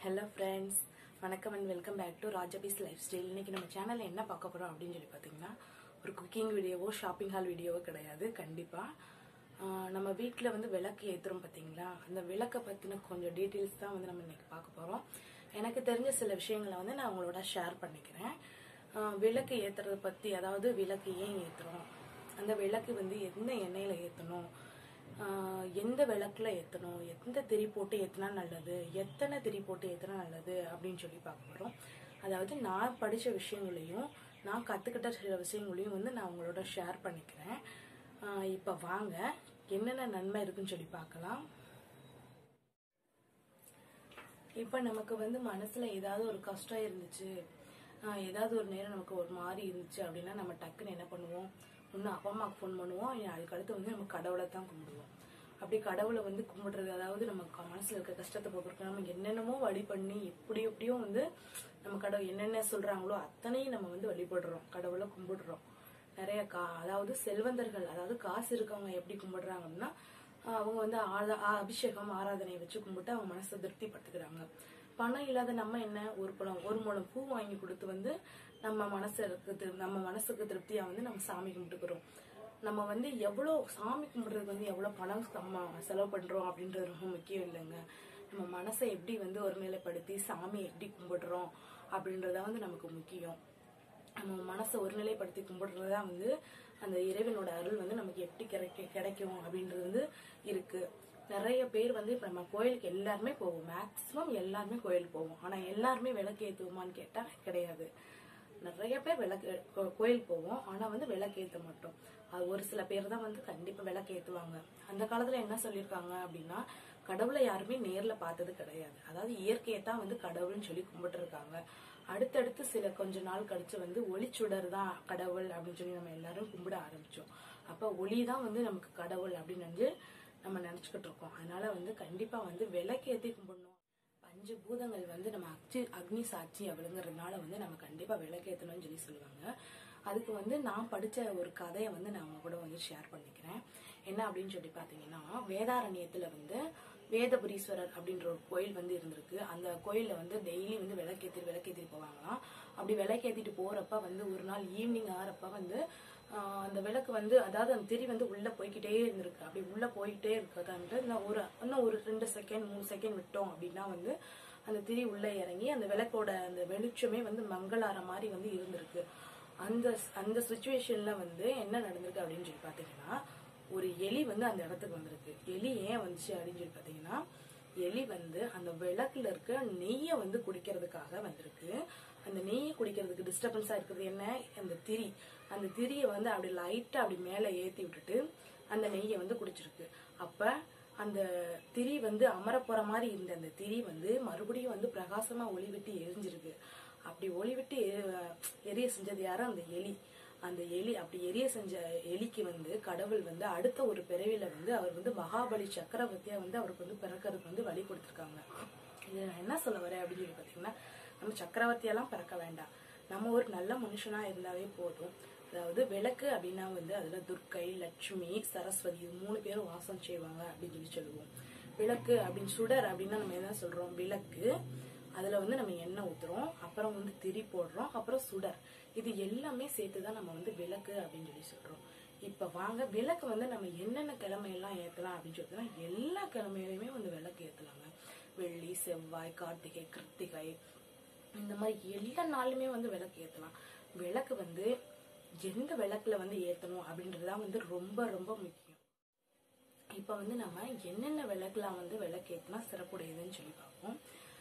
Hello friends, வணக்கம் and welcome back to ராஜபீஸ் lifestyle. இன்னைக்கு நம்ம சேனலில் என்ன பார்க்க போகிறோம் அப்படின்னு சொல்லி பார்த்தீங்கன்னா, ஒரு குக்கிங் வீடியோவோ ஷாப்பிங் ஹால் வீடியோவோ கிடையாது. கண்டிப்பாக நம்ம வீட்டில் வந்து விளக்கு ஏற்றுறோம் பார்த்தீங்களா, அந்த விளக்கை பற்றின கொஞ்சம் டீட்டெயில்ஸ் தான் வந்து நம்ம இன்னைக்கு பார்க்க போகிறோம். எனக்கு தெரிஞ்ச சில விஷயங்களை வந்து நான் உங்களோட ஷேர் பண்ணிக்கிறேன். விளக்கு ஏற்றுறதை பற்றி, அதாவது விளக்கு ஏன் ஏற்றுறோம், அந்த விளக்கு வந்து எந்த எண்ணெயில் ஏற்றணும், எந்த விளக்குல ஏற்றணும், எந்த திரி போட்டு ஏற்றினா நல்லது, எத்தனை திரி போட்டு ஏற்றினா நல்லது அப்படின்னு சொல்லி பார்க்க போகிறோம். அதாவது நான் படித்த விஷயங்களையும் நான் கற்றுக்கிட்ட சில விஷயங்களையும் வந்து நான் உங்களோட ஷேர் பண்ணிக்கிறேன். இப்போ வாங்க என்னென்ன நன்மை இருக்குன்னு சொல்லி பார்க்கலாம். இப்போ நமக்கு வந்து மனசில் ஏதாவது ஒரு கஷ்டம் இருந்துச்சு, ஏதாவது ஒரு நேரம் நமக்கு ஒரு மாதிரி இருந்துச்சு அப்படின்னா நம்ம டக்குன்னு என்ன பண்ணுவோம், ஒன்று அப்பா அம்மாவுக்கு ஃபோன் பண்ணுவோம், அதுக்கடுத்து வந்து நம்ம கடவுளை தான் கும்பிடுவோம். அப்படி கடவுளை வந்து கும்பிடுறது, அதாவது நம்ம மனசில் இருக்க கஷ்டத்தை போக்குறதுக்கு நம்ம என்னென்னமோ வழி பண்ணி எப்படியோ வந்து நம்ம கடவுள் என்னென்ன சொல்கிறாங்களோ அத்தனையும் நம்ம வந்து வழிபடுறோம், கடவுளை கும்பிடுறோம். நிறைய அதாவது செல்வந்தர்கள், அதாவது காசு இருக்கவங்க எப்படி கும்பிடுறாங்க அப்படின்னா, அவங்க வந்து அபிஷேகம் ஆராதனை வச்சு கும்பிட்டு அவங்க மனசை திருப்தி படுத்துக்கிறாங்க. பணம் இல்லாத நம்ம என்ன, ஒரு முழம் பூ வாங்கி கொடுத்து வந்து நம்ம மனசுக்கு திருப்தியா வந்து நம்ம சாமி கும்பிட்டுக்கிறோம். நம்ம வந்து எவ்வளோ சாமி கும்பிடுறதுக்கு வந்து எவ்வளோ பணம் நம்ம செலவு பண்றோம் அப்படின்றது ரொம்ப முக்கியம் இல்லைங்க. நம்ம மனசை எப்படி வந்து ஒருநிலைப்படுத்தி சாமியை எப்படி கும்பிடுறோம் அப்படின்றத வந்து நமக்கு முக்கியம். நம்ம மனசை ஒருநிலைப்படுத்தி கும்பிடுறதா வந்து அந்த இறைவனோட அருள் வந்து நமக்கு எப்படி கிடைக்கும் அப்படின்றது வந்து இருக்கு. நிறைய பேர் வந்து இப்ப நம்ம கோயிலுக்கு எல்லாருமே போவோம், மேக்சிமம் எல்லாருமே கோயிலுக்கு போவோம். ஆனா எல்லாருமே விளக்கு ஏத்துவோமான்னு கேட்டா கிடையாது. நிறைய பேர் கோயிலுக்கு போவோம், ஆனா வந்து விளக்கு ஏத்த மாட்டோம். அது ஒரு சில பேர் தான் வந்து கண்டிப்பா விளக்கு ஏத்துவாங்க. அந்த காலத்துல என்ன சொல்லியிருக்காங்க அப்படின்னா, கடவுளை யாருமே நேர்ல பார்த்தது கிடையாது, அதாவது இயற்கையை தான் வந்து கடவுள்னு சொல்லி கும்பிட்டு இருக்காங்க. அடுத்தடுத்து கொஞ்ச நாள் கழிச்சு வந்து ஒளிச்சுடர் தான் கடவுள் அப்படின்னு சொல்லி நம்ம எல்லாரும் கும்பிட ஆரம்பிச்சோம். அப்ப ஒளி தான் வந்து நமக்கு கடவுள் அப்படின்னு வந்து நம்ம நினைச்சுக்கிட்டு இருக்கோம். அதனால வந்து கண்டிப்பா வந்து விளக்கேத்தி கும்பிடணும். பஞ்ச பூதங்கள் வந்து நம்ம அக்னி சாட்சி அப்படிங்கறதுனால வந்து நம்ம கண்டிப்பா விளக்கேத்தணும்னு சொல்லி சொல்லுவாங்க. அதுக்கு வந்து நான் படிச்ச ஒரு கதையை வந்து நான் உங்க கூட வந்து ஷேர் பண்ணிக்கிறேன். என்ன அப்படின்னு சொல்லி பாத்தீங்கன்னா, வேதாரண்யத்துல வந்து வேதபுரீஸ்வரர் அப்படின்ற ஒரு கோயில் வந்து இருந்திருக்கு. அந்த கோயில்ல வந்து டெய்லி வந்து விளக்கேத்திட்டு போவாங்களாம். அப்படி விளக்கேத்திட்டு போறப்ப வந்து ஒரு நாள் ஈவினிங் ஆறப்ப வந்து அந்த விளக்கு வந்து, அதாவது அந்த திரி வந்து உள்ள போய்கிட்டே இருந்திருக்கு. அப்படி உள்ள போயிட்டே இருக்கிறதான்ட்டு இன்னும் ஒரு 2 செகண்ட் 3 செகண்ட் விட்டோம் அப்படின்னா வந்து அந்த திரி உள்ள இறங்கி அந்த விளக்கோட அந்த வெளிச்சமே வந்து மங்களார மாதிரி வந்து இருந்திருக்கு. அந்த சுச்சுவேஷன்ல வந்து என்ன நடந்திருக்கு அப்படின்னு சொல்லி பாத்தீங்கன்னா, ஒரு எலி வந்து அந்த இடத்துக்கு வந்திருக்கு. எலி ஏன் வந்துச்சு அப்படின்னு சொல்லி பாத்தீங்கன்னா, எலி வந்து அந்த விளக்குல இருக்க நெய்யை வந்து குடிக்கிறதுக்காக வந்திருக்கு. அந்த நெய்யை குடிக்கிறதுக்கு டிஸ்டர்பன்ஸா இருக்கிறது என்ன, அந்த திரியை வந்து அப்படி லைட்டா அப்படி மேல ஏத்தி விட்டுட்டு அந்த நெய்யை வந்து குடிச்சிருக்கு. அப்ப அந்த திரி வந்து அமர போற மாதிரி இருந்த அந்த திரி வந்து மறுபடியும் வந்து பிரகாசமா ஒளி விட்டு எரிஞ்சிருக்கு. அப்படி ஒளி விட்டு எரிய செஞ்சது யாரும், அந்த எலி. அந்த எலி அப்படி எரிய செஞ்ச எலிக்கு வந்து கடவுள் வந்து அடுத்த ஒரு பிறவில வந்து அவர் வந்து மகாபலி சக்கரவர்த்தியா வந்து அவருக்கு வந்து பிறக்கிறதுக்கு வந்து வழி கொடுத்திருக்காங்க. இது நான் என்ன சொல்ல வரேன் அப்படின்னு சொல்லி பாத்தீங்கன்னா, நம்ம சக்கரவர்த்தியெல்லாம் பிறக்க வேண்டாம், நம்ம ஒரு நல்ல மனுஷனா இருந்தாவே போதும். அதாவது விளக்கு அப்படின்னா வந்து அதுல துர்க்கை, லட்சுமி, சரஸ்வதி இது 3 பேரும் வாசம் செய்வாங்க அப்படின்னு சொல்லி சொல்லுவோம். விளக்கு அப்படின்னு சுடர் அப்படின்னா நம்ம என்ன சொல்றோம், விளக்கு, அதுல வந்து நம்ம எண்ணெய் ஊத்துறோம், அப்புறம் வந்து திரி போடுறோம், அப்புறம் சுடர், இது எல்லாமே சேர்த்துதான் நம்ம வந்து விளக்கு அப்படின்னு சொல்லி சொல்றோம். இப்ப வாங்க விளக்கு வந்து நம்ம என்னென்ன கிழமையெல்லாம் ஏத்தலாம் அப்படின்னு சொல்லினா, எல்லா கிழமையிலுமே வந்து விளக்கு ஏத்தலாங்க. வெள்ளி, செவ்வாய், கார்த்திகை, கிருத்திகை, இந்த மாதிரி எல்லா நாளுமே வந்து விளக்கு ஏத்தலாம். விளக்கு வந்து எந்த விளக்குல வந்து ஏத்தணும் அப்படின்றதுதான் வந்து ரொம்ப ரொம்ப முக்கியம். இப்ப வந்து நம்ம என்னென்ன விளக்குலாம் வந்து விளக்கு ஏத்தினா சிறப்புடையதுன்னு சொல்லி பார்ப்போம்.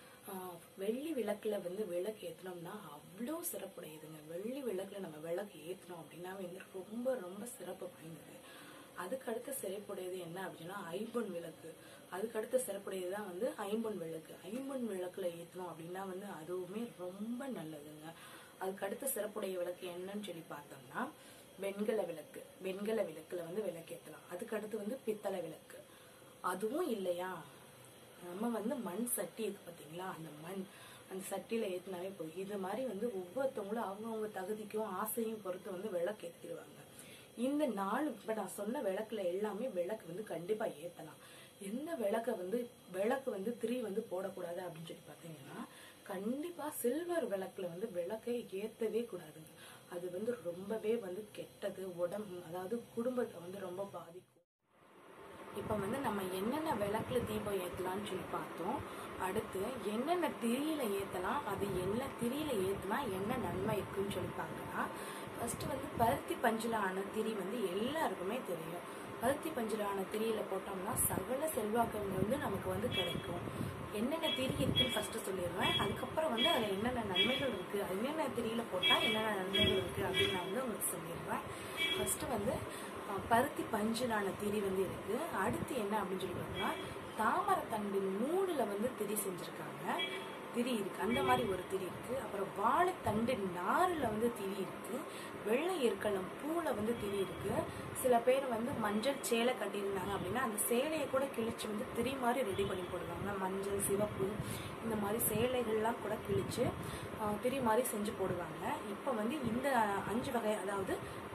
வெள்ளி விளக்குல வந்து விளக்கு ஏத்தனோம்னா அவ்வளோ சிறப்புடையதுங்க. வெள்ளி விளக்குல நம்ம விளக்கு ஏத்தணும் அப்படின்னா வந்து ரொம்ப ரொம்ப சிறப்பு வாய்ந்தது. அதுக்கடுத்து சிறப்புடையது என்ன அப்படின்னா ஐம்பொன் விளக்கு. அதுக்கடுத்து சிறப்புடையதுதான் வந்து ஐம்பொன் விளக்கு. ஐம்பொன் விளக்குல ஏத்தணும் அப்படின்னா வந்து அதுவுமே ரொம்ப நல்லதுங்க. அதுக்கடுத்து சிறப்புடைய விளக்கு என்னன்னு சொல்லி பார்த்தோம்னா வெண்கல விளக்கு. வெண்கல விளக்குல வந்து விளக்கு ஏத்தலாம். அதுக்கடுத்து வந்து பித்தளை விளக்கு. அதுவும் இல்லையா, நம்ம வந்து மண் சட்டி இருக்கு பாத்தீங்களா, அந்த சட்டியில ஏத்தினாவே போதும். இது மாதிரி வந்து ஒவ்வொருத்தவங்களும் அவங்கவுங்க தகுதிக்கும் ஆசையும் பொறுத்து வந்து விளக்கு ஏத்திடுவாங்க. இந்த 4 இப்ப நான் சொன்ன விளக்குல எல்லாமே விளக்கு வந்து கண்டிப்பா ஏத்தலாம். எந்த விளக்கு வந்து திரி வந்து போடக்கூடாது அப்படின்னு சொல்லி பார்த்தீங்கன்னா, கண்டிப்பா சில்வர் விளக்குல வந்து விளக்கை ஏத்தவே கூடாதுங்க. அது வந்து ரொம்பவே வந்து கெட்டது, அதாவது குடும்பத்தை வந்து ரொம்ப பாதிக்கும். இப்ப வந்து நம்ம என்னென்ன விளக்குல தீபம் ஏத்தலாம்னு சொல்லி பார்த்தோம். அடுத்து என்னென்ன திரியில ஏத்தலாம், அது என்ன திரியில ஏத்துனா என்ன நன்மை இருக்குன்னு சொல்லி பார்க்கலாம். ஃபர்ஸ்ட் வந்து பருத்தி பஞ்சுல ஆன திரி வந்து எல்லாருக்குமே தெரியும். பருத்தி பஞ்சுல ஆன திரியில போட்டோம்னா சகல செல்வாக்குகள் வந்து நமக்கு வந்து கிடைக்கும். என்னென்ன திரி இருக்குன்னு ஃபர்ஸ்ட் சொல்லிடுறேன். அதுக்கப்புறம் வந்து அதுல என்னென்ன நன்மைகள் இருக்கு, என்னென்ன திரியில போட்டா என்னென்ன நன்மைகள் இருக்கு அப்படின்னு நான் வந்து உங்களுக்கு சொல்லிடுறேன். ஃபர்ஸ்ட் வந்து பருத்தி பஞ்சுலான திரி வந்து இருக்கு. அடுத்து என்ன அப்படின்னு சொல்லி பார்த்தோம்னா, தாமரத்தண்டின் நூலுல வந்து திரி செஞ்சிருக்காங்க. திரி இருக்கு, அந்த மாதிரி ஒரு திரி இருக்கு. அப்புறம் வாழைத்தண்டு நாருல வந்து திரி இருக்கு. வெள்ளை எற்களம் பூல வந்து திரி இருக்கு. சில பேர் வந்து மஞ்சள் சேலை கட்டியிருந்தாங்க அப்படின்னா அந்த சேலையை கூட கிழிச்சு வந்து திரி மாதிரி ரெடி பண்ணி போடுவாங்க. மஞ்சள், சிவப்பு இந்த மாதிரி சேலைகள்லாம் கூட கிழிச்சு திரி மாதிரி செஞ்சு போடுவாங்க. இப்போ வந்து இந்த 5 வகை, அதாவது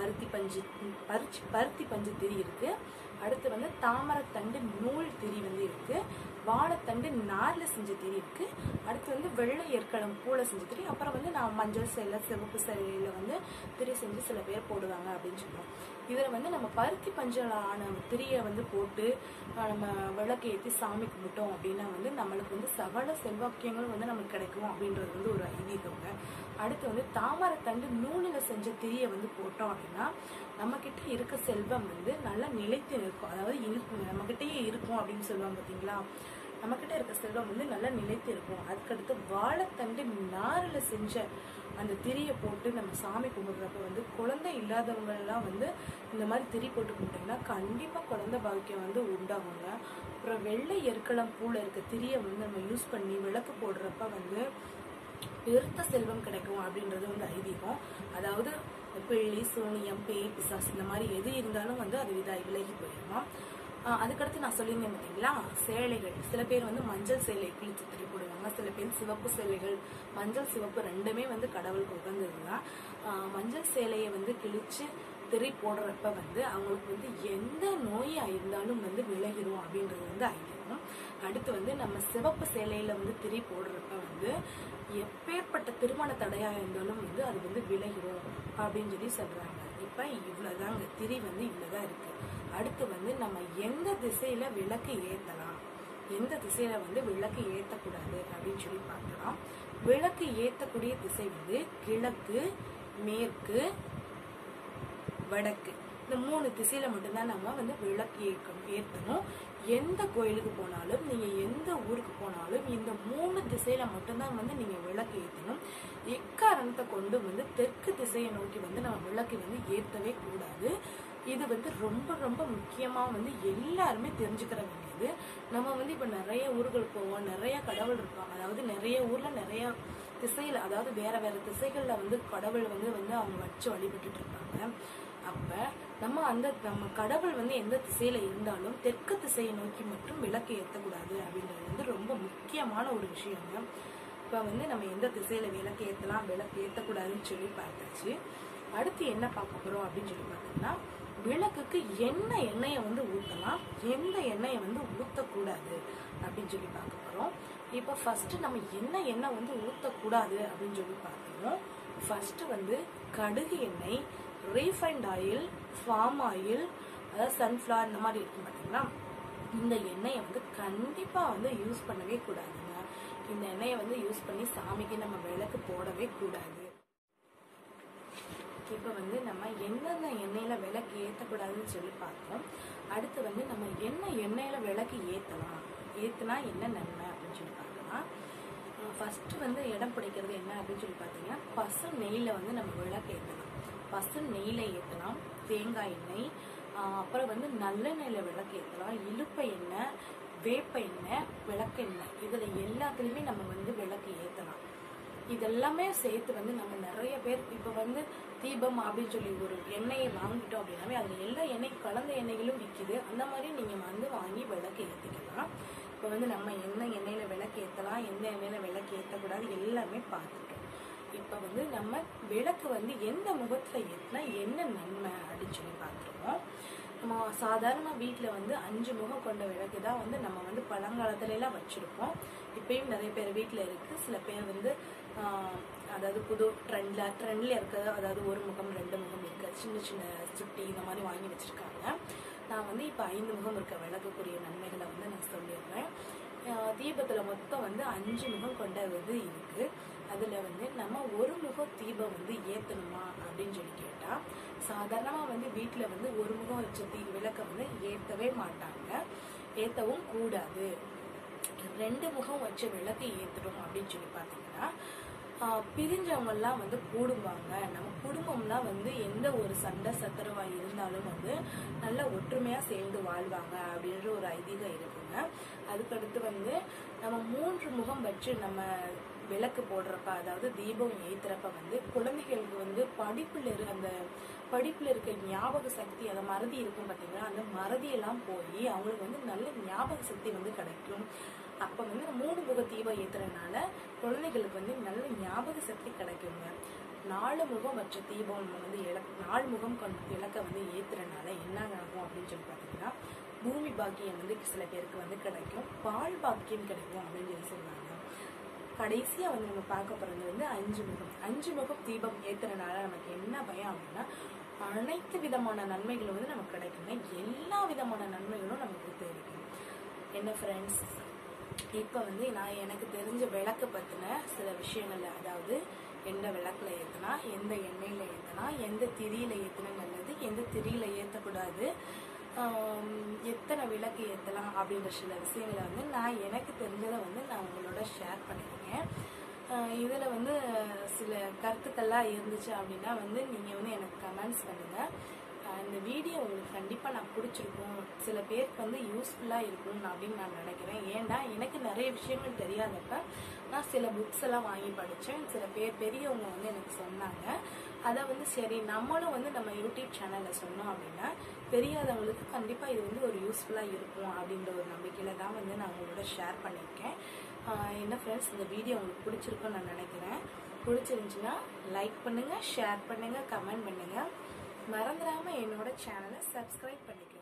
பருத்தி பஞ்சு திரி இருக்கு. அடுத்து வந்து தாமரத்தண்டு நூல் திரி வந்து இருக்கு. வாழைத்தண்டு நார்ல செஞ்ச திரி இருக்கு. அடுத்து வந்து வெள்ளை எற்களம் பூல செஞ்ச திரி. அப்புறம் வந்து நான் மஞ்சள் சேலை, சிவப்பு சேலையில வந்து திரி செஞ்சு சில பேர் போடுவாங்க அப்படின்னு சொல்லுவோம். இதுல வந்து நம்ம பருத்தி பஞ்சால ஆன திரியை வந்து போட்டு நம்ம விளக்கு ஏற்றி சாமி கும்பிட்டோம் அப்படின்னா வந்து நம்மளுக்கு வந்து சகல செல்வாக்கியங்களும் வந்து நமக்கு கிடைக்கும் அப்படின்றது வந்து ஒரு ஐதீகங்க. அடுத்து வந்து தாமரத்தண்டு நூலில் செஞ்ச திரியை வந்து போட்டோம் அப்படின்னா நம்ம கிட்ட இருக்க செல்வம் வந்து நல்லா நிலைத்து இருக்கும். அதாவது நம்ம கிட்டயே இருக்கும் அப்படின்னு சொல்லுவாங்க பார்த்தீங்களா, நம்ம கிட்ட இருக்க செல்வம் வந்து நல்லா நிலைத்து இருக்கும். அதுக்கடுத்து வாழைத்தண்டு நாரில் செஞ்ச அந்த திரியை போட்டு நம்ம சாமி கும்பிடுறப்ப வந்து குழந்தை இல்லாதவங்க எல்லாம் வந்து இந்த மாதிரி திரி போட்டு கும்பிட்டீங்கன்னா கண்டிப்பா குழந்தை பாக்கியம் வந்து உண்டாகுங்க. அப்புறம் வெள்ளை எற்களம் பூல இருக்க திரியை வந்து நம்ம யூஸ் பண்ணி விளக்கு போடுறப்ப வந்து பெருத்த செல்வம் கிடைக்கும் அப்படின்றது வந்து ஐதீகம். அதாவது பிள்ளி, சூனியம், பேய், பிசாசு இந்த மாதிரி எது இருந்தாலும் வந்து அது விலகி போயிடுமா. அதுக்கடுத்து நான் சொல்லியிருந்தேன் பார்த்தீங்களா, சேலைகள். சில பேர் வந்து மஞ்சள் சேலை கிழிச்சு திரி போடுவாங்க. சில பேர் சிவப்பு சேலைகள். மஞ்சள் சிவப்பு ரெண்டுமே வந்து கடவுளுக்கு உகந்ததுதான். மஞ்சள் சேலையை வந்து கிழிச்சு திரி போடுறப்ப வந்து அவங்களுக்கு வந்து எந்த நோயா இருந்தாலும் வந்து விலகிடும் அப்படின்றது வந்து ஐதீகம். அடுத்து வந்து நம்ம சிவப்பு சேலையில வந்து திரி போடுறப்ப வந்து எப்பேற்பட்ட திருமண தடையா இருந்தாலும் வந்து அது வந்து விலகிடும் அப்படின்னு சொல்லி சொல்றாங்க. இப்ப இவ்வளவுதாங்க, திரி வந்து இவ்வளவுதான் இருக்கு. அடுத்து வந்து நம்ம எந்த திசையில விளக்கு ஏத்தலாம், எந்த திசையில வந்து விளக்கு ஏத்தக்கூடாது அப்படின்னு சொல்லி பார்க்கலாம். விளக்கு ஏத்தக்கூடிய திசை வந்து கிழக்கு, மேற்கு, வடக்கு, இந்த 3 திசையில மட்டும்தான் நம்ம வந்து விளக்கு ஏற்றணும். எந்த கோயிலுக்கு போனாலும், நீங்க எந்த ஊருக்கு போனாலும் இந்த 3 திசையில மட்டும்தான் வந்து நீங்க விளக்கு ஏற்றணும். எக்காரணத்தை கொண்டு வந்து தெற்கு திசையை நோக்கி வந்து நம்ம விளக்கு வந்து ஏற்றவே கூடாது. இது வந்து ரொம்ப ரொம்ப முக்கியமா வந்து எல்லாருமே தெரிஞ்சுக்கிற வேண்டியது. நம்ம வந்து இப்ப நிறைய ஊர்கள் போவோம், நிறைய கடவுள் இருப்பாங்க. அதாவது நிறைய ஊர்ல நிறைய திசையில, அதாவது வேற வேற திசைகள்ல வந்து கடவுள் வந்து அவங்க வச்சு வழிபட்டுட்டு இருப்பாங்க. அப்ப நம்ம கடவுள் வந்து எந்த திசையில இருந்தாலும் தெற்கு திசையை நோக்கி மட்டும் விளக்கு ஏற்றக்கூடாது அப்படின்றது வந்து ரொம்ப முக்கியமான ஒரு விஷயங்க. இப்ப வந்து நம்ம எந்த திசையில விளக்கு ஏற்றலாம், விளக்கு ஏற்றக்கூடாதுன்னு சொல்லி பார்த்தாச்சு. அடுத்து என்ன பார்க்க போறோம் அப்படின்னு சொல்லி பார்த்தோம்னா, விளக்குக்கு என்ன எண்ணெயை வந்து ஊற்றலாம், எந்த எண்ணெயை வந்து ஊற்றக்கூடாது அப்படின்னு சொல்லி பார்க்க போறோம். இப்ப ஃபர்ஸ்ட் நம்ம என்ன எண்ணெய் வந்து ஊற்றக்கூடாது அப்படின்னு சொல்லி பார்த்தோம். ஃபர்ஸ்ட் வந்து கடுகு எண்ணெய், ரீஃபைண்ட் ஆயில், ஃபார்ம் ஆயில், அதாவது சன்ஃபிளவர் இந்த மாதிரி இருக்கும் பார்த்தீங்களா, இந்த எண்ணெயை வந்து கண்டிப்பா வந்து யூஸ் பண்ணவே கூடாதுங்க. இந்த எண்ணெயை வந்து யூஸ் பண்ணி சாமிக்கு நம்ம விளக்கு போடவே கூடாது. இப்போ வந்து நம்ம எந்தெந்த எண்ணெயில விளக்கு ஏற்றக்கூடாதுன்னு சொல்லி பார்த்தோம். அடுத்து வந்து நம்ம என்ன எண்ணெயில விளக்கு ஏற்றினா என்ன நன்மை அப்படின்னு சொல்லி பார்க்கலாம். ஃபர்ஸ்ட் வந்து இடம் பிடிக்கிறது என்ன அப்படின்னு சொல்லி பார்த்தீங்கன்னா, பசு நெய்ல வந்து நம்ம விளக்கு ஏற்றலாம். பசு நெய்ல ஏற்றலாம், தேங்காய் எண்ணெய், அப்புறம் வந்து நல்லெண்ணெயில விளக்கு ஏற்றலாம், இலுப்பை எண்ணெய், வேப்ப எண்ணெய், விளக்கெண்ணெய், இதுல எல்லாத்துலயுமே நம்ம வந்து விளக்கு ஏற்றலாம். இதெல்லாமே சேர்த்து வந்து நம்ம நிறைய பேர் இப்போ வந்து தீபம் அப்படின்னு சொல்லி ஒரு எண்ணெயை வாங்கிட்டோம் அப்படின்னாவே அதுல எல்லா கலந்த எண்ணெய்களும் விற்கிது. அந்த மாதிரி நீங்க வந்து வாங்கி விளக்கு ஏற்றிக்கலாம். இப்போ வந்து நம்ம எந்த எண்ணெயில விளக்கு ஏற்றலாம், எந்த எண்ணெயில விளக்கு ஏற்றக்கூடாது எல்லாமே பார்த்துட்டோம். இப்போ வந்து நம்ம விளக்கு வந்து எந்த முகத்துல ஏற்றினா என்ன நன்மை அப்படின்னு சொல்லி பார்த்துருவோம். நம்ம சாதாரண வீட்டில் வந்து 5 முகம் கொண்ட விளக்கு தான் வந்து நம்ம வந்து பழங்காலத்துல எல்லாம் வச்சிருப்போம். இப்பயும் நிறைய பேர் வீட்டில் இருக்கு. சில பேர் வந்து அதாவது புது ட்ரெண்ட்ல இருக்கிறது, அதாவது 1 முகம் 2 முகம் இருக்க சின்ன சின்ன சுட்டி இந்த மாதிரி வாங்கி வச்சிருக்காங்க. நான் வந்து இப்போ 5 முகம் இருக்க விளக்குக்குரிய நன்மைகளை வந்து நான் சொல்லிடுறேன். தீபத்துல மொத்தம் வந்து 5 முகம் கொண்ட இது இருக்கு. அதுல வந்து நம்ம 1 முகம் தீபம் வந்து ஏத்தணுமா அப்படின்னு சொல்லி கேட்டா, சாதாரணமா வந்து வீட்டுல வந்து 1 முகம் வச்ச விளக்க வந்து ஏத்தவே மாட்டாங்க, ஏத்தவும் கூடாது. 2 முகம் வச்ச விளக்கு ஏத்தணும் அப்படின்னு சொல்லி பாத்தீங்கன்னா, பிரிஞ்சவங்க எல்லாம் வந்து கூடுவாங்க. நம்ம குடும்பம்லாம் வந்து எந்த ஒரு சண்டை சச்சரவா இருந்தாலும் வந்து நல்ல ஒற்றுமையா சேர்ந்து வாழ்வாங்க அப்படின்ற ஒரு ஐதீகம் இருக்குங்க. அதுக்கடுத்து வந்து நம்ம 3 முகம் வச்சு நம்ம விளக்கு போடுறப்ப, அதாவது தீபம் ஏத்துறப்ப வந்து குழந்தைகளுக்கு வந்து படிப்புல இருக்க ஞாபக சக்தி, அந்த மறதி இருக்கும் பாத்தீங்கன்னா, அந்த மறதியெல்லாம் போய் அவங்களுக்கு வந்து நல்ல ஞாபக சக்தி வந்து கிடைக்கும். அப்ப வந்து 3 முக தீபம் ஏத்துறதுனால குழந்தைகளுக்கு வந்து நல்ல ஞாபக சக்தி கிடைக்குங்க. 4 முகம் வச்ச தீபம் வந்து 4 முகம் கொண்ட விளக்க வந்து ஏத்துறதுனால என்ன ஆகும் அப்படின்னு சொல்லி பாத்தீங்கன்னா, பூமி பாக்கியம் வந்து சில பேருக்கு வந்து கிடைக்கும், பால் பாக்கியம் கிடைக்கும் அப்படின்னு சொல்லி சொல்றாங்க. கடைசியா வந்து நம்ம பார்க்க போறது வந்து 5 முகம் தீபம் ஏத்துறதுனால நமக்கு என்ன பயம் அப்படின்னா, அனைத்து விதமான நன்மைகளும் வந்து நமக்கு கிடைக்குங்க. எல்லா விதமான நன்மைகளும் நமக்கு தெரியும். என்ன ஃப்ரெண்ட்ஸ், இப்ப வந்து நான் எனக்கு தெரிஞ்ச விளக்கு பத்தின சில விஷயங்கள்ல, அதாவது எந்த விளக்குல ஏத்தனா, எந்த எண்ணெயில ஏத்தனா, எந்த திரியில ஏத்தனா நல்லது, எந்த திரியில ஏத்தக்கூடாது, எத்தனை விளக்கு ஏத்தலாம் அப்படின்ற சில விஷயங்களை வந்து நான் எனக்கு தெரிஞ்சதை வந்து நான் உங்களோட ஷேர் பண்ணிருக்கேன். இதுல வந்து சில கருத்துக்கள்லாம் இருந்துச்சு அப்படின்னா வந்து நீங்க வந்து எனக்கு கமெண்ட்ஸ் பண்ணுங்க. இந்த வீடியோ உங்களுக்கு கண்டிப்பா நான் பிடிச்சிருக்கும், சில பேருக்கு வந்து யூஸ்ஃபுல்லா இருக்கும் அப்படின்னு நான் நினைக்கிறேன். ஏன்னா எனக்கு நிறைய விஷயங்கள் தெரியாதப்ப நான் சில புக்ஸ் எல்லாம் வாங்கி படிச்சேன். சில பேர் பெரியவங்க வந்து எனக்கு சொன்னாங்க. அதை வந்து சரி நம்மளும் வந்து நம்ம யூடியூப் சேனல்ல சொன்னோம் அப்படின்னா தெரியாதவங்களுக்கு கண்டிப்பா இது வந்து ஒரு யூஸ்ஃபுல்லா இருக்கும் அப்படின்ற ஒரு நம்பிக்கையில தான் வந்து நான் உங்களோட ஷேர் பண்ணியிருக்கேன். என்ன ஃப்ரெண்ட்ஸ், இந்த வீடியோ உங்களுக்கு பிடிச்சிருக்குன்னு நான் நினைக்கிறேன். பிடிச்சிருந்துச்சுன்னா லைக் பண்ணுங்க, ஷேர் பண்ணுங்க, கமெண்ட் பண்ணுங்க. மறந்துடாம என்னோட சேனலை சப்ஸ்கிரைப் பண்ணிக்கோங்க.